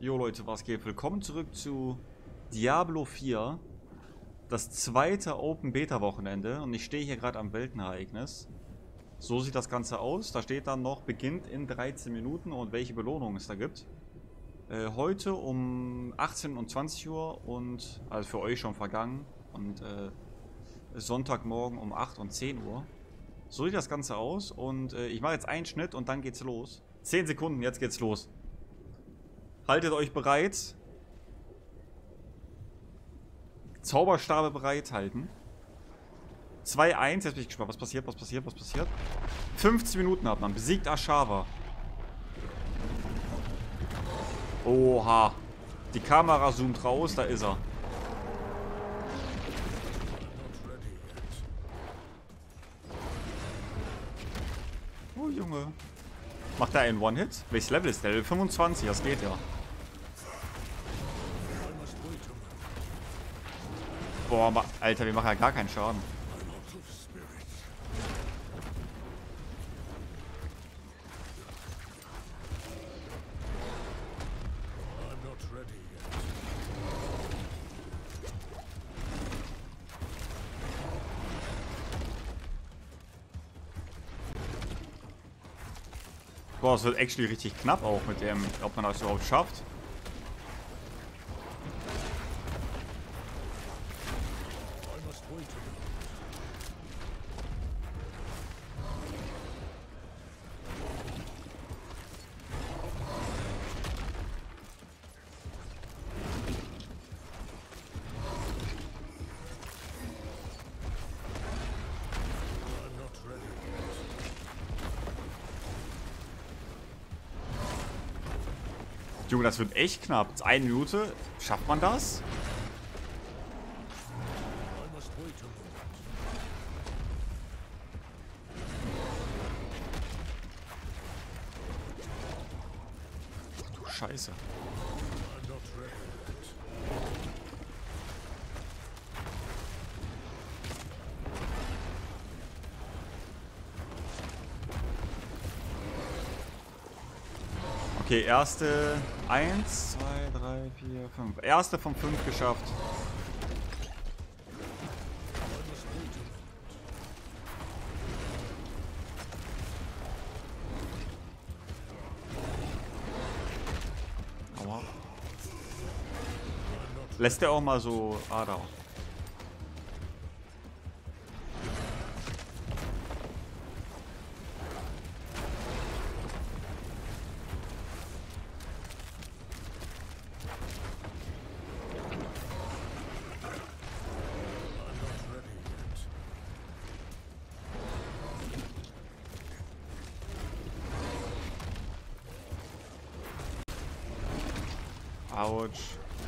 Jo Leute, was geht? Willkommen zurück zu Diablo 4. Das zweite Open Beta Wochenende und ich stehe hier gerade am Weltenereignis. So sieht das Ganze aus. Da steht dann noch, beginnt in 13 Minuten und welche Belohnungen es da gibt. Heute um 18 und 20 Uhr und, also für euch schon vergangen, und Sonntagmorgen um 8 und 10 Uhr. So sieht das Ganze aus und ich mache jetzt einen Schnitt und dann geht's los. 10 Sekunden, jetzt geht's los. Haltet euch bereit. Zauberstabe bereithalten. 2-1, jetzt bin ich gespannt. Was passiert, was passiert, was passiert? 15 Minuten hat man. Besiegt Ashava. Oha. Die Kamera zoomt raus, da ist er. Oh Junge. Macht er einen One-Hit? Welches Level ist der? Level 25, das geht ja. Boah, Alter, wir machen ja gar keinen Schaden. Boah, es wird actually richtig knapp auch mit dem, ob man das überhaupt schafft. Junge, das wird echt knapp. 1 Minute. Schafft man das? Ach du Scheiße. Okay, erste 1, 2, 3, 4, 5. Erste von 5 geschafft. Aua. Lässt der auch mal so... Ah, da. Autsch.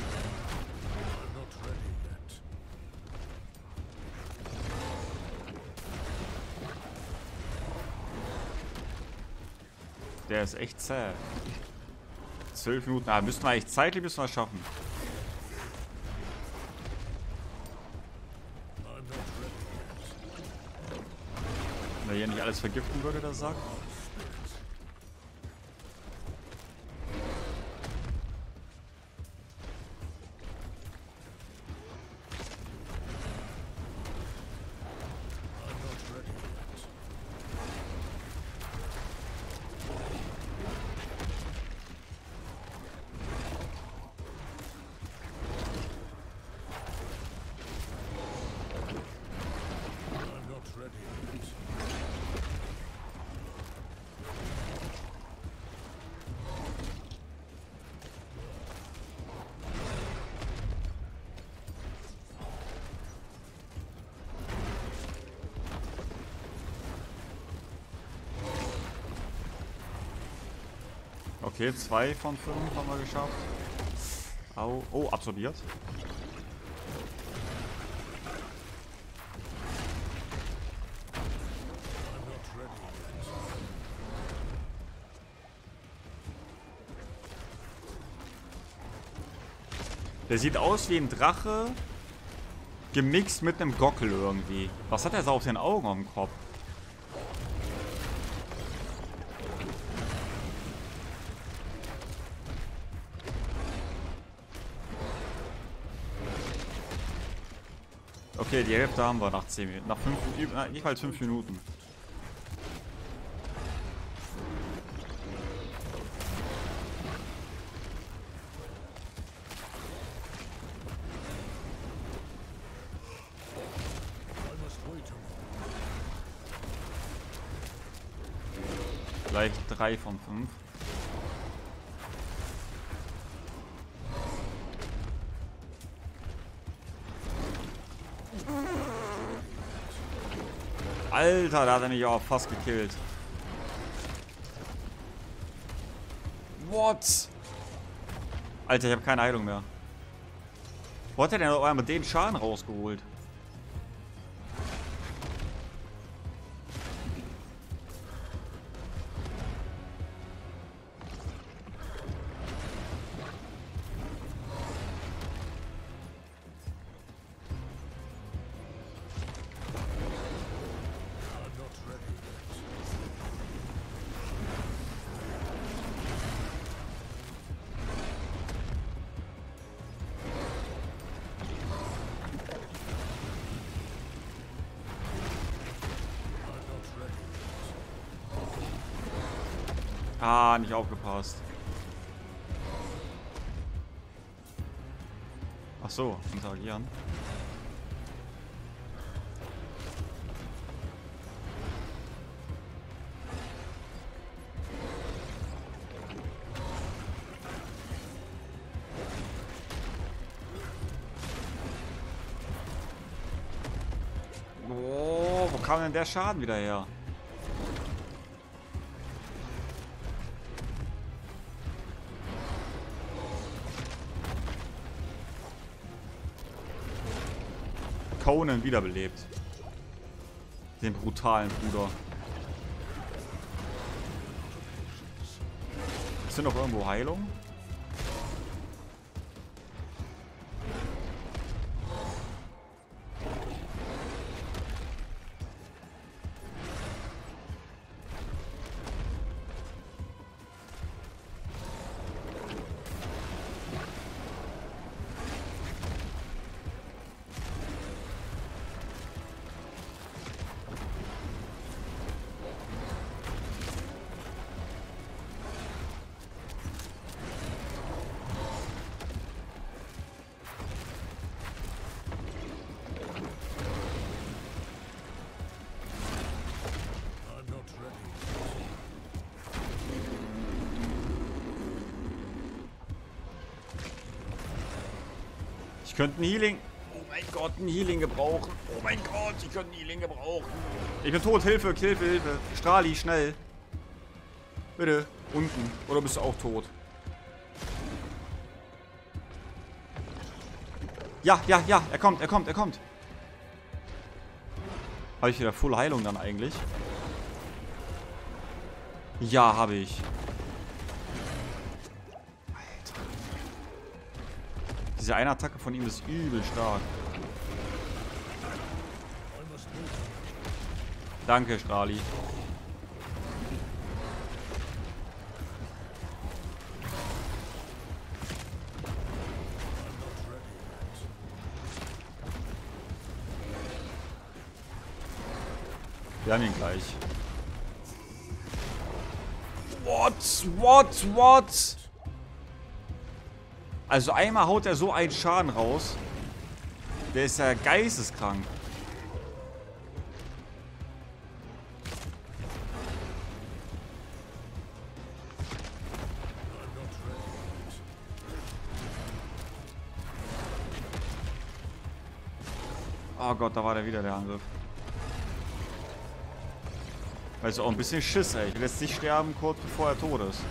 Der ist echt zäh. 12 Minuten. Ah, müssen wir eigentlich zeitlich schaffen. Wenn er hier nicht alles vergiften würde, der Sack. Okay, 2 von 5 haben wir geschafft. Au. Oh, absorbiert. Der sieht aus wie ein Drache, gemixt mit einem Gockel irgendwie. Was hat er so auf den Augen am Kopf? Okay, die Hälfte haben wir nach 10 Minuten. Nach 5 Minuten. Nicht mal 5 Minuten. Gleich 3 von 5. Alter, da hat er mich auch fast gekillt. What? Alter, ich habe keine Heilung mehr. Wo hat er denn auf einmal den Schaden rausgeholt? Ah, nicht aufgepasst. Ach so, interagieren. Oh, wo kam denn der Schaden wieder her? Conan wiederbelebt. Den brutalen Bruder. Ist noch irgendwo Heilung? Ich könnte ein Healing. Oh mein Gott, ein Healing gebrauchen. Oh mein Gott, ich könnte ein Healing gebrauchen. Ich bin tot. Hilfe, Hilfe, Hilfe. Strahli, schnell. Bitte. Unten. Oder bist du auch tot? Ja, ja, ja. Er kommt, er kommt, er kommt. Habe ich wieder Full Heilung dann eigentlich? Ja, habe ich. Diese eine Attacke von ihm ist übel stark. Danke, Strahli. Wir haben ihn gleich. What? Also einmal haut er so einen Schaden raus. Der ist ja geisteskrank. Oh Gott, da war der wieder, der Angriff. Also auch ein bisschen Schiss, ey. Ich will jetzt nicht sterben, kurz bevor er tot ist.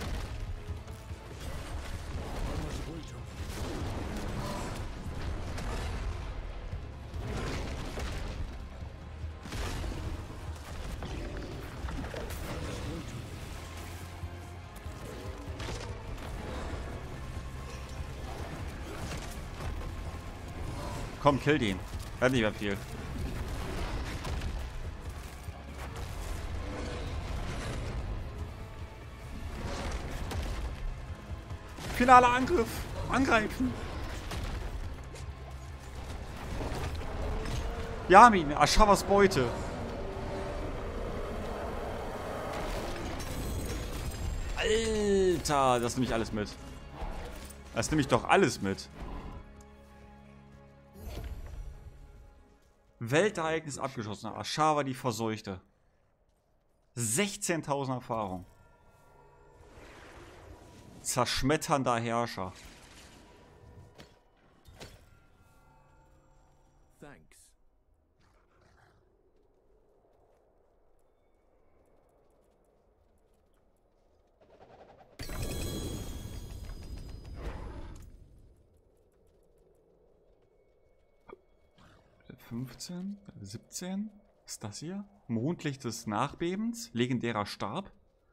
Komm, kill den. Er hat nicht mehr viel. Finaler Angriff. Angreifen. Wir haben ihn. Ashavas Beute. Alter, das nehme ich alles mit. Das nehme ich doch alles mit. Weltereignis abgeschossen. Ashava die Verseuchte. 16.000 Erfahrung. Zerschmetternder Herrscher. Thanks. Der 15, 17. Was ist das hier? Mondlicht des Nachbebens. Legendärer Stab.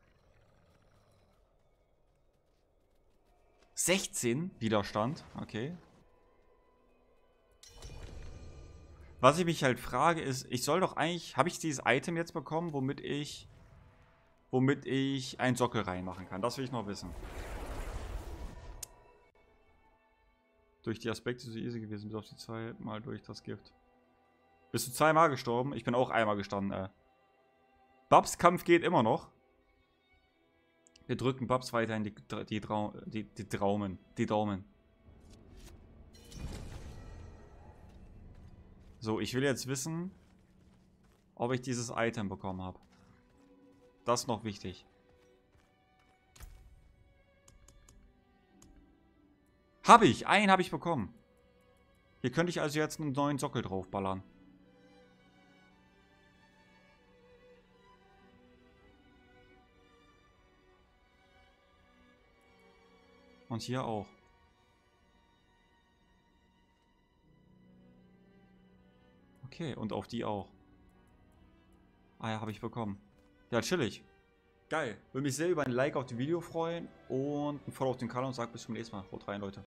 16 Widerstand. Okay. Was ich mich halt frage ist, ich soll doch eigentlich... Habe ich dieses Item jetzt bekommen, womit ich einen Sockel reinmachen kann? Das will ich noch wissen. Durch die Aspekte so easy gewesen, bis auf die 2 Mal durch das Gift. Bist du 2-mal gestorben? Ich bin auch einmal gestanden, Babs Kampf geht immer noch. Wir drücken Babs weiterhin die Daumen. So, ich will jetzt wissen, ob ich dieses Item bekommen habe. Das ist noch wichtig. Habe ich! Einen habe ich bekommen. Hier könnte ich also jetzt einen neuen Sockel draufballern. Und hier auch. Okay, und auf die auch. Ah ja, habe ich bekommen. Ja, chillig. Geil. Würde mich sehr über ein Like auf dem Video freuen und ein Follow auf den Kanal und sag bis zum nächsten Mal. Haut rein, Leute.